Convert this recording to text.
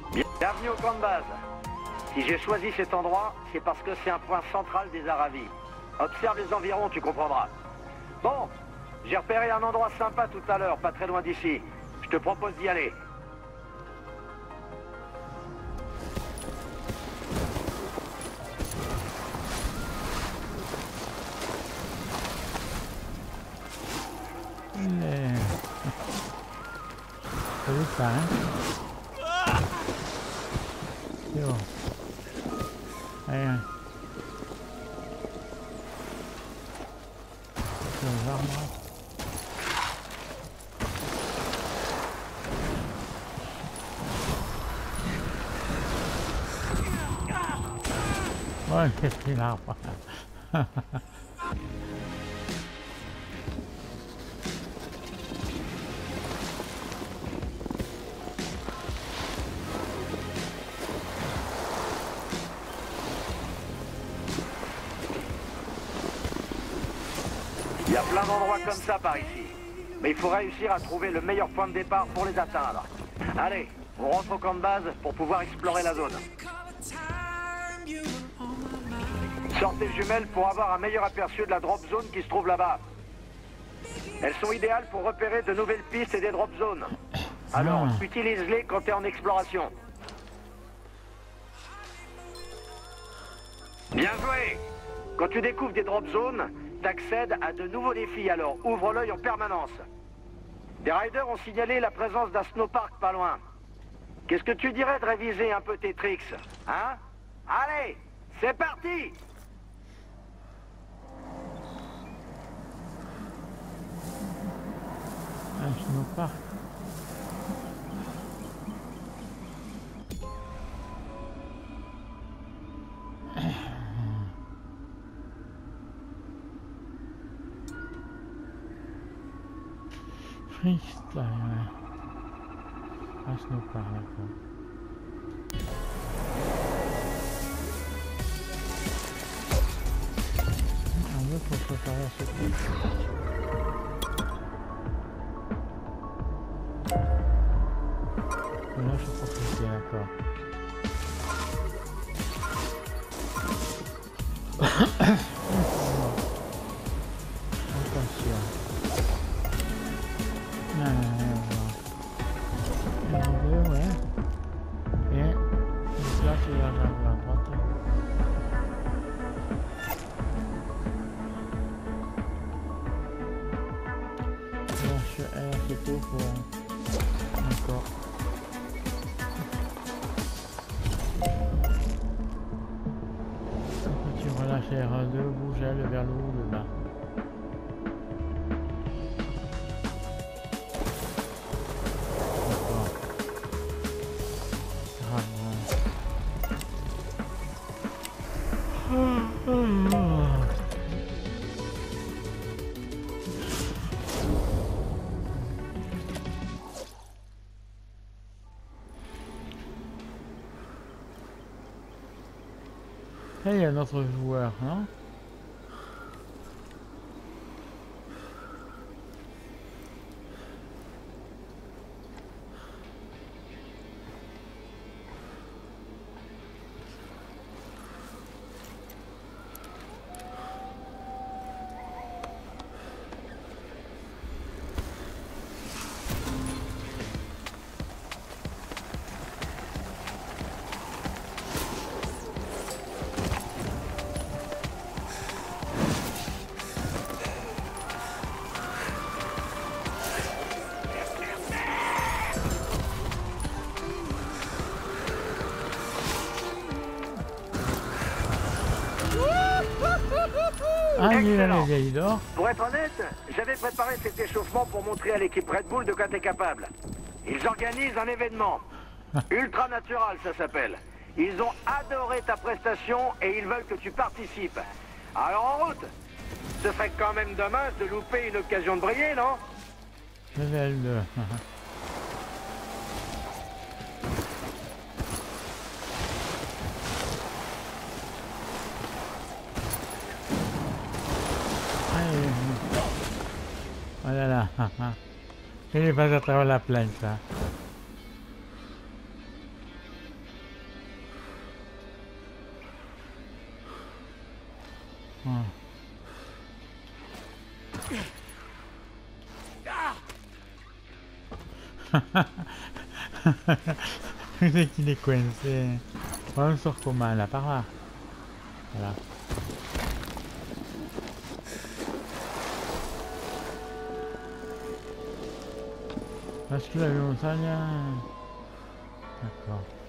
Bienvenue au camp de base. Si j'ai choisi cet endroit, c'est parce que c'est un point central des Aravis. Observe les environs, tu comprendras. Bon, j'ai repéré un endroit sympa tout à l'heure, pas très loin d'ici. Je te propose d'y aller. C'est vite ça, hein? C'est bon. Allez, hein. Je vais voir, moi. Ouais, qu'est-ce qu'il a? Il y a plein d'endroits comme ça par ici. Mais il faut réussir à trouver le meilleur point de départ pour les atteindre. Allez, on rentre au camp de base pour pouvoir explorer la zone. Sortez les jumelles pour avoir un meilleur aperçu de la drop zone qui se trouve là-bas. Elles sont idéales pour repérer de nouvelles pistes et des drop zones. Alors, utilise-les quand tu es en exploration. Bien joué! Quand tu découvres des drop zones, t'accèdes à de nouveaux défis, alors ouvre l'œil en permanence. Des riders ont signalé la présence d'un snowpark pas loin. Qu'est-ce que tu dirais de réviser un peu tes tricks, hein? Allez, c'est parti! Un snowpark. Freestyle, ouais. Un snowpark, d'accord. Un peu pour préparer à ce truc. Là, je suis pas pressé, d'accord. Attention. Ouais. Et là, c'est la droite. Lâche R, c'est tout pour... D'accord. Quand tu relâches R2, bouge elle vers le haut ou le bas. Et il y a notre joueur, hein? Excellent. Pour être honnête, j'avais préparé cet échauffement pour montrer à l'équipe Red Bull de quoi t'es capable. Ils organisent un événement. Ultra Natural, ça s'appelle. Ils ont adoré ta prestation et ils veulent que tu participes. Alors en route. Ce serait quand même dommage de louper une occasion de briller, non? Level 2. Voilà là. Il est pas à travers la plaine, ça. C'est qu'il est coincé. On sort comment là, par là. Voilà. Parce que la montagne. D'accord.